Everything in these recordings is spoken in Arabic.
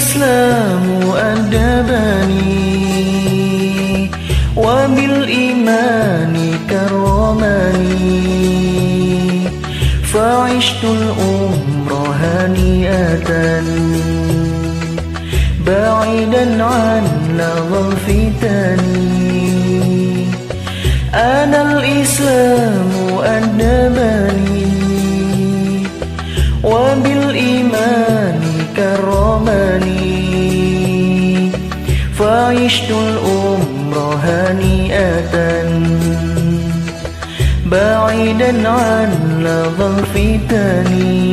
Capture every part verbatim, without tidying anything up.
الإسلام أدبني وبالإيمان كرمني فعشت الأمر هنيئة بعيدا عن لظى الفتن أنا الإسلام أدبني وبالإيمان كرمني فعشت الأمر هنيئة بعيدا عن لظى الفتن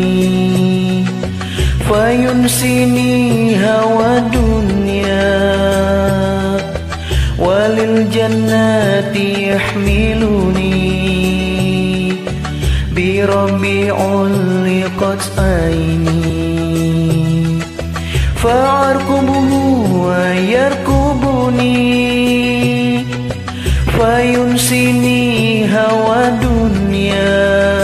فينسيني هوى الدنيا وللجنات يحملني بربي علقت عيني فأركبه ويركبني فينسيني هوى الدنيا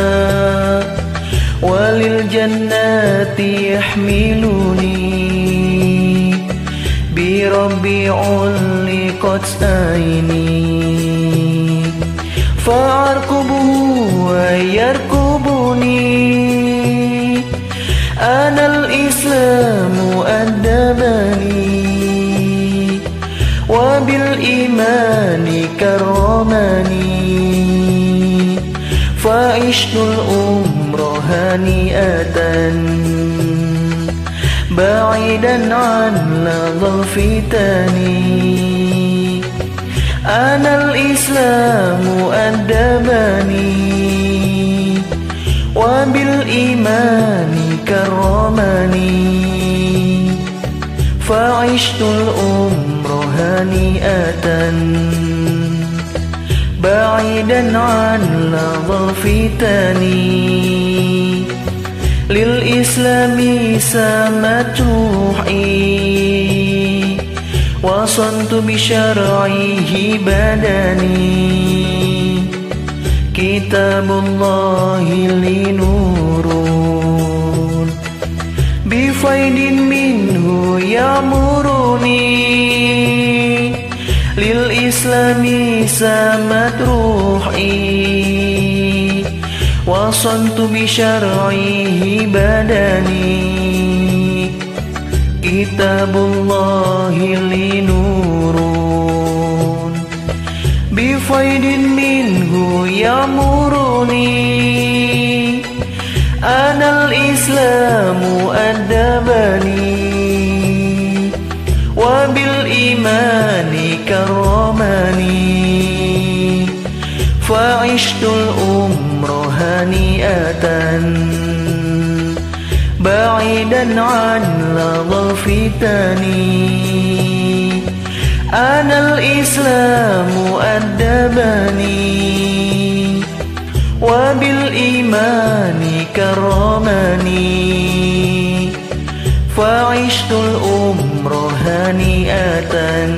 وللجنات يحملني بربي علقت عيني فأركبه ويركبني أنا الإسلام أدبني وبالإيمان كرمني فعشت الأمر هنيئة بعيدا عن لظى الفتن أنا الإسلام أدبني وبالإيمان كرمني فعشت الأمر هنيئة بعيدا عن لظى الفتن للإسلام سامت روحي وصنت بشرعه بدني كتاب الله لي نور بفيض منه يأمرني للإسلام سامت روحي وصنت بشرعه بدني كتاب الله لي نور بفيض منه يأمرني أنا الإسلام أدبني وبالإيمان كرمني فعشت الأمر هنيئة بعيدا عن لظى الفتن أنا الإسلام أدبني وبالإيمان كرمني فعشت الأمر هنيئة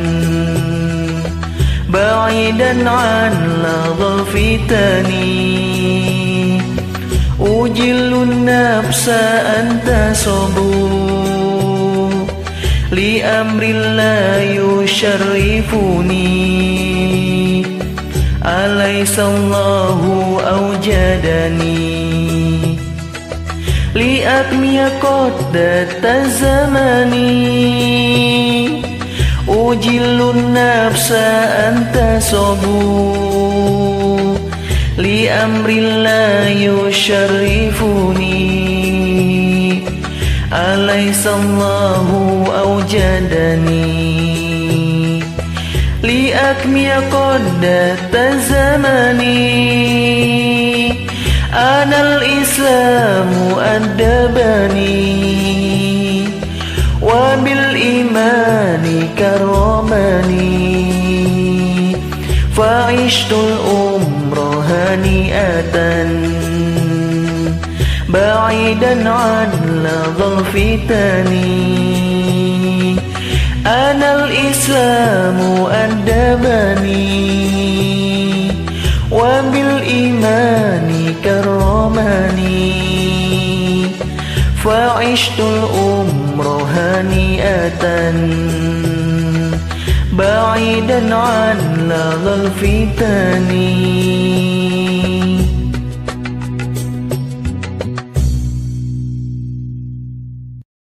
بعيدا عن لظى الفتن أجل النفس أن تصبوا لأمر لا يشرفني أليس الله أوجدني لأكمي قدة زمني أجل النفس أن تصبوا لأمر لا يشرفني أليس الله أوجدني لأكمي قدة زمني أنا الإسلام أدبني وبالإيمان كرمني فعشت الأمر هنيئة بعيدا عن لظى الفتن أنا الإسلام أدبني وبالإيمان كرمني فعشت الأمر هنيئة بعيدا عن لظى الفتن